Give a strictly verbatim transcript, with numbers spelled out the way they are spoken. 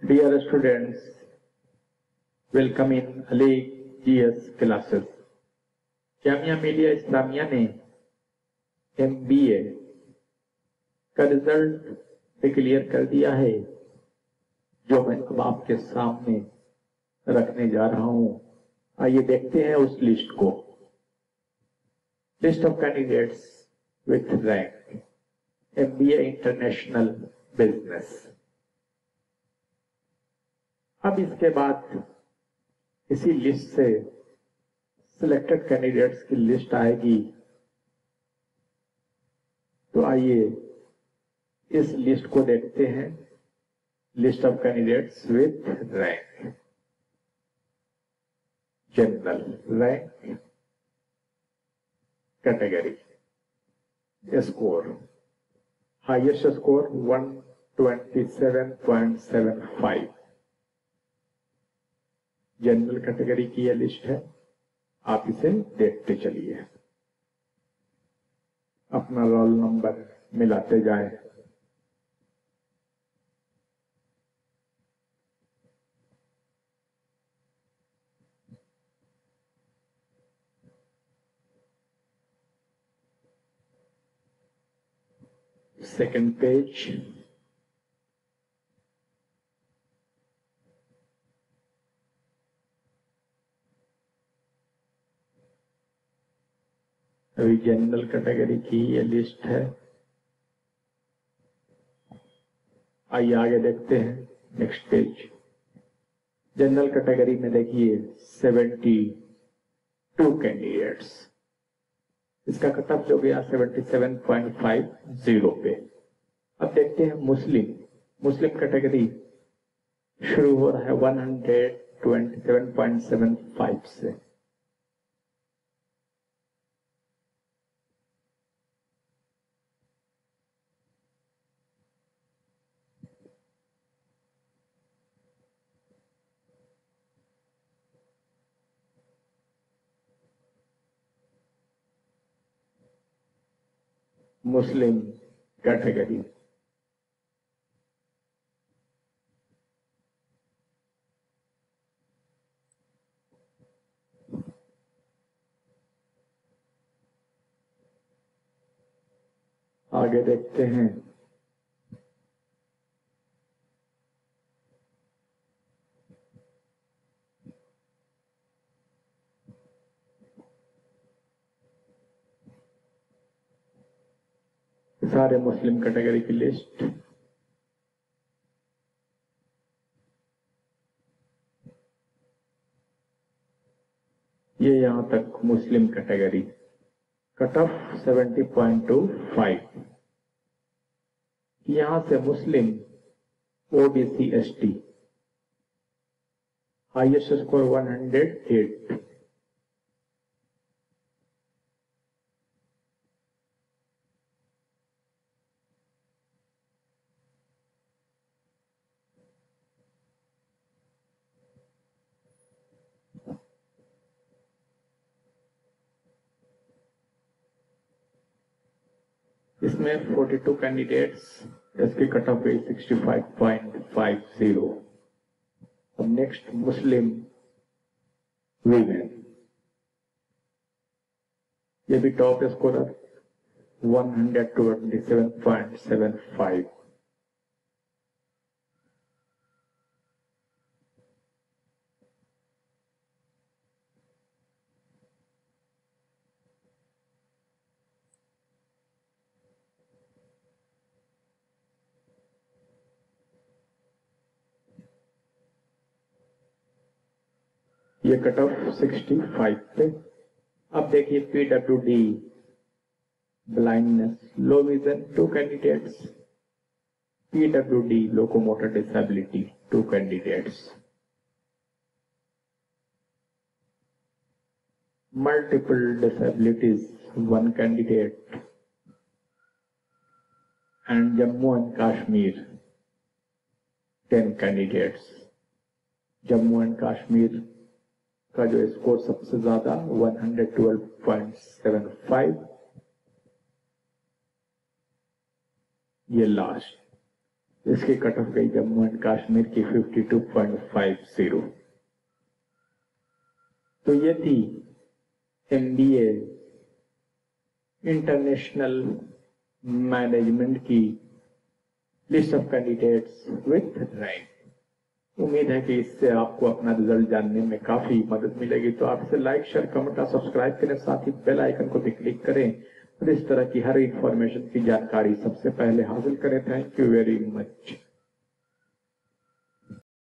Dear students, welcome in Ali G S classes. Jamia Millia Islamia ने M B ए का result declare कर दिया है, जो मैं अब आपके सामने रखने जा रहा हूं। आइए देखते हैं उस लिस्ट को। List of candidates with rank M B A international business. अब इसके बाद इसी लिस्ट से सिलेक्टेड कैंडिडेट्स की लिस्ट आएगी। तो आइए इस लिस्ट को देखते हैं। List of candidates with rank. General rank, category, score, highest score one twenty seven point seven five. General category की यह लिस्ट है, आप इसे देखते चलिए, अपना रोल नंबर मिलाते जाएं। सेकंड पेज, अभी जनरल कैटेगरी की ये लिस्ट है। आइए आगे देखते हैं। Next page. जनरल कैटेगरी में देखिए सेवेंटी टू कैंडिडेट्स। इसका कट ऑफ जो गया seventy seven point five zero पे। अब देखते हैं मुस्लिम। मुस्लिम कैटेगरी शुरू हो रहा है one twenty seven point seven five से। मुस्लिम कैटेगरी आगे देखते हैं। सारे मुस्लिम कैटेगरी की लिस्ट। ये यहां तक Muslim category. Cut off seventy point two five. यहां से Muslim OBC ST highest score one hundred eight. इसमें फोर्टी टू कैंडिडेट्स, इसकी कट ऑफ है sixty five point five zero. अब नेक्स्ट मुस्लिम वीमेन, ये भी top scorer one twenty seven point seven five. ये cut off sixty five पे। अब देखिए P W D blindness low vision two candidates. P W D locomotor disability two candidates. Multiple disabilities one candidate. And Jammu and Kashmir ten candidates. Jammu and Kashmir का जो score सबसे ज्यादा one twelve point seven five. ये last. इसकी cut off गई Jammu and Kashmir की fifty two point five zero. तो ये थी एमबीए इंटरनेशनल मैनेजमेंट की list of candidates with rank. उम्मीद है कि इससे आपको अपना रिजल्ट जानने में काफी मदद मिलेगी। तो आप इसे लाइक शेयर कमेंट और सब्सक्राइब करें, साथ ही बेल आइकन को भी क्लिक करें और इस तरह की हर इंफॉर्मेशन की जानकारी सबसे पहले हासिल करें। Thank you very much.